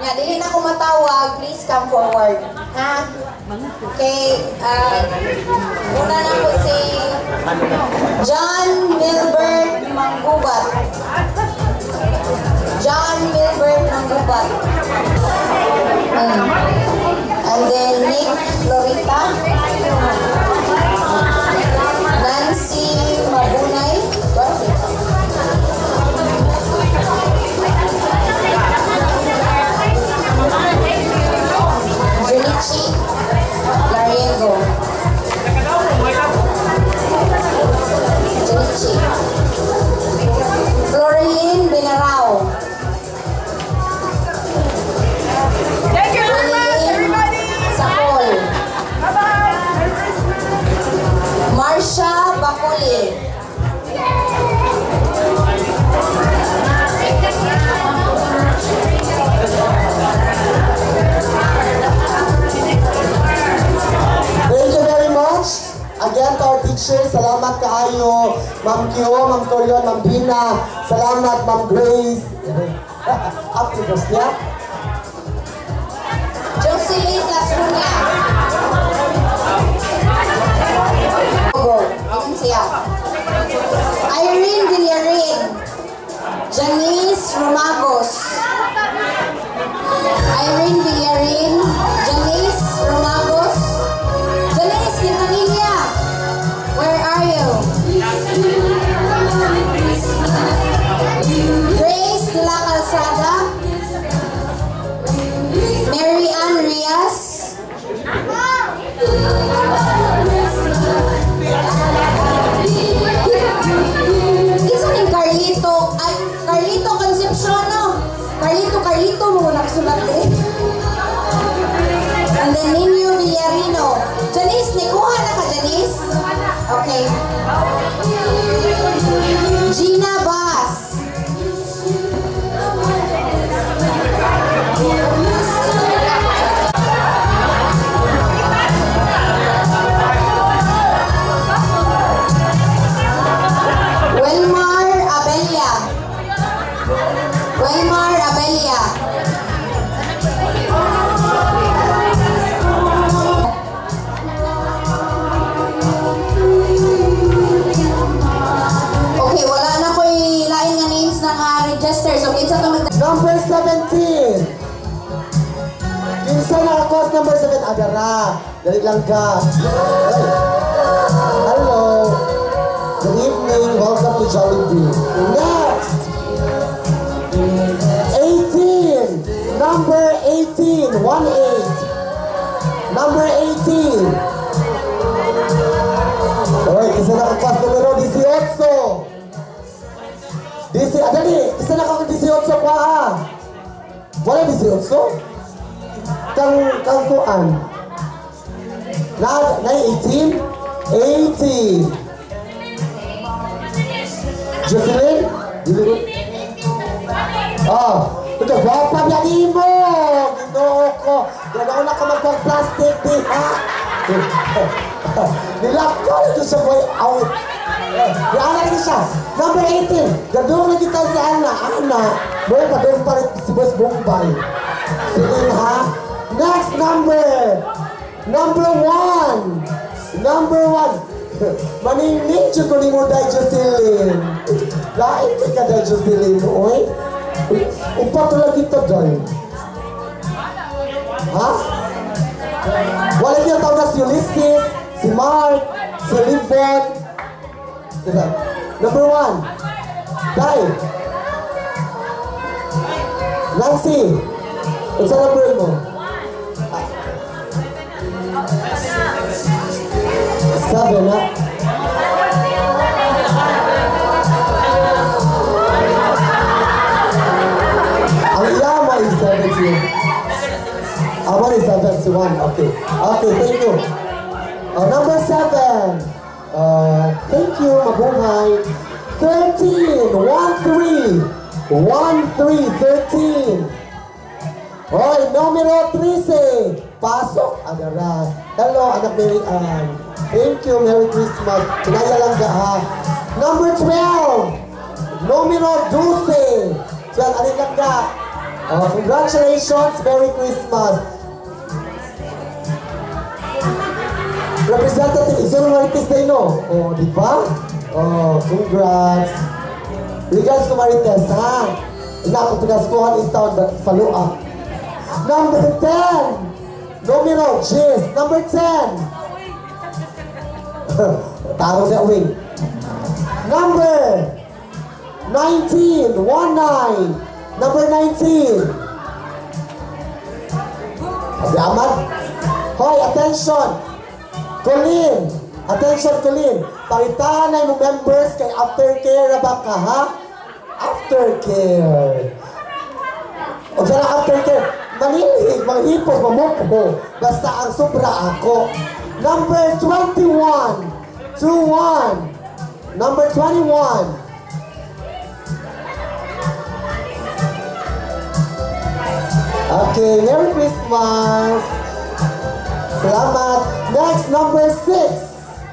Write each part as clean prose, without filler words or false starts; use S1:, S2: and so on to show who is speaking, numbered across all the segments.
S1: Yeah, dili na ko matawag, please come forward. Ha? Okay, una na po si John Milbert Manggubat. John Milbert Manggubat. And then Nick Florita. Nancy Mabunay. Junichi Lariego. Junichi. Floreline Benarao.
S2: Thank you very much, everybody.
S1: Sapol.
S2: Bye-bye.
S1: Marsha Bakuli.
S3: Thank you very much. Again to our teachers, salamat kaayo, Ma'am Kyo, Ma'am Torion, Ma'am Bina, salamat Ma'am Grace. Up to the step.
S1: Jocelyn Lasrunya. Siya. Irene Villarin. Janice Romagos. Irene Villarin. Janice Romagos. Janice Quintanilla. Where are you? Grace de la Calzada. Mary Ann Rias. Isa ni Carlito. Ay, Carlito Concepcion, no? Carlito mo nagsulat eh. And then Nino Villarino. Janice, nikuha na ka, Janice? Okay. Gina Bass. Welmar Abelia. Welmar Abelia. Okay, wala na ko ilain nga names ng register. So, kinsa to mag...
S3: Number 17. Kinsa na ako number 7? Agara. Dali lang ka. Hey. Hello. Good evening. Welcome to Jollibee. Next. 18. Number 18. 1-8. Number 18. Oy, kinsa na ako numero 18. Adali, isa na kang 18 pa ha. Wala 18? Kang kuan. Na 18? 80. Jocelyn? Ito, gwapa biyanin mo. Ginoo ko. Ganoon na ka magpag-plastic, di ha? Nilakko na ito sa boy out. Yan lagi siya. Number 18. Ganoon na kita si Ana. Boy, padong pa rin si Boss Bombay. Sige ha? Next number. Number 1. Number 1. Maninig siya ko ni mo dahil Jocelyn. Lain ka dahil Jocelyn, oy. Upatulang kita dahil. Ha? Wala niya tawag na si Ulysses, si Mark, si Livon. Diba? Number 1. Dahil. Nancy. Isa number mo. 7, ha? Ang iyama is 70. Awan is 71. Okay. Okay, thank you. Number 7. Thank you, mabuhay. 13. 1-3. 13. Hoy, numero 13. Pasok, agara. Hello, anak Mary Ann. Thank you, Merry Christmas. Kinaya lang ka ha. Number 12. Numero 12. Diyan, alin lang ka. Congratulations, Merry Christmas. Representative Izon Marites Day, no? Oh, di ba? Oh, congrats. Regards to Marites, ha? Inako pinaskuhan in town, follow up. Number 10. Numero, Jis. Number 10. Taro na wing. Number 19. 19. Number 19. Aman. Hoy, attention. Colleen. Attention, Colleen. Pangitahan na yung members kay aftercare ba ka, ha? Aftercare. O sana aftercare. Manilig, manghipos, mamukbo. Basta ang sobra ako. Number 21. 2-1. Number 21. Okay, Merry Christmas. Salamat. Next, number 6.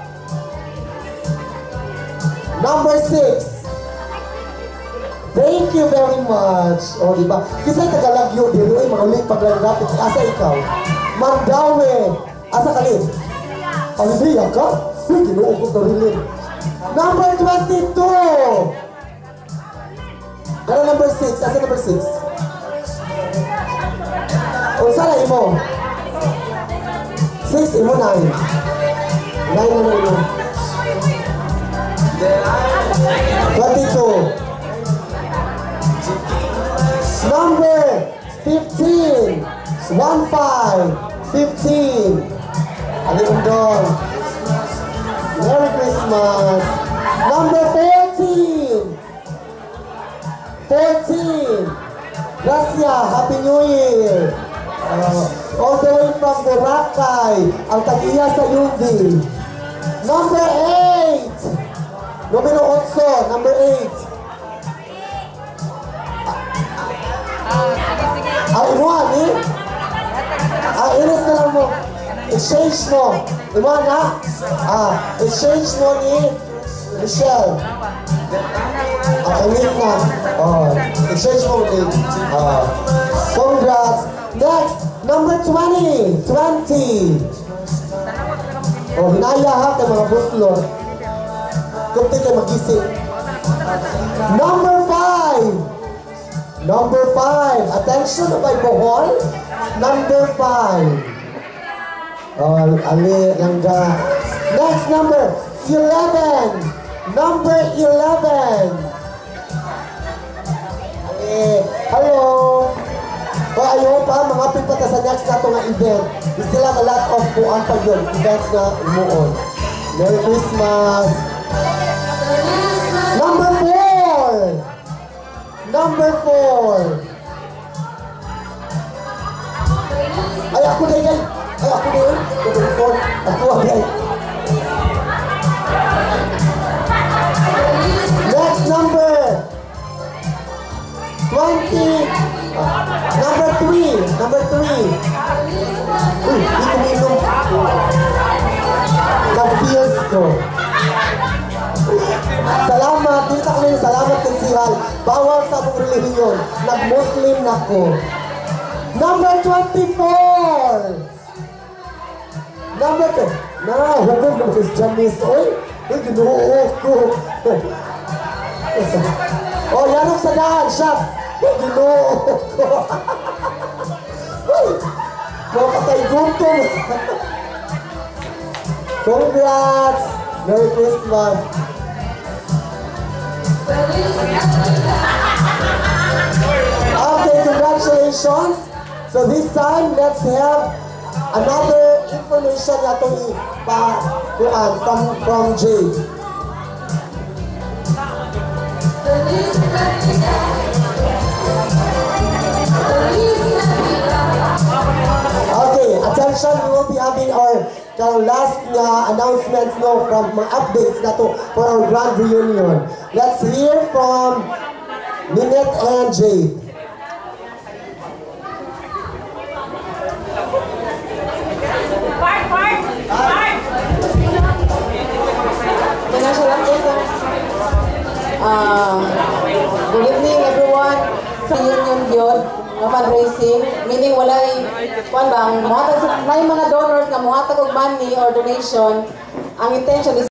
S3: Number 6. Thank you very much. O, diba? Kasi tagalagyo, dito ay mga ulit paglalapit. Asa ikaw? Mandawe. Asa ka rin? Alibia ka? Uy, kinuukot na rin. Number 22. Ano number 6? Asa number 6? O, sana imo? 6, imo 9. 9 na imo. 22. Number 15. 1-5. 15. Aling doon. Merry Christmas. Number 14. 14. Gracia. Happy New Year. All the way from Boracay. Ang tag-iya sa UV. Number 8. Numero 8. Number 8. Imuha ni? Inis na lang mo. Exchange mo. Imuha na? Exchange mo ni Michelle. Inis na. Exchange mo ni. Congrats. Next, number 20. 20. Hinaya ha kay mga buslor. Kunti kayo magising. Number 5. Number 5. Attention by Bohol. Number 5. Ali Langga. Next number 11. Number 11. Hello. Ayaw pa, mga pipata sa next na ito nga event. We still have a lot of kuan pa yun. Events na umuon. Merry Christmas. Number 4. Number 4. Ay, ako na yun. Ay, ako na yun. Ako na. Next number. 20. Number 3. Number 3. Uy, di kuminom. Nag-feels ko. Salamat, dito kami salamat kay Sihal. Bawal sa akong relihiyon. Nag-Muslim na ko. Number 24. Number 2. Hugog na ko si Janice. Uy, ginuo ko. Yanok sa daan, shot. Ginuo ko. Uy, mga patay guntong. Congrats. Merry Christmas. Okay, congratulations. So this time, let's have another information na itong from Jay. Okay, attention, we will be having our last announcements from mga updates na to for our grand reunion. Let's hear from Ninette and Jade.
S4: Good evening everyone. Sa reunion yun,
S1: Dili walay kuan bang muhatag sa may mga donors nga muhatag og money or donation. Ang intention is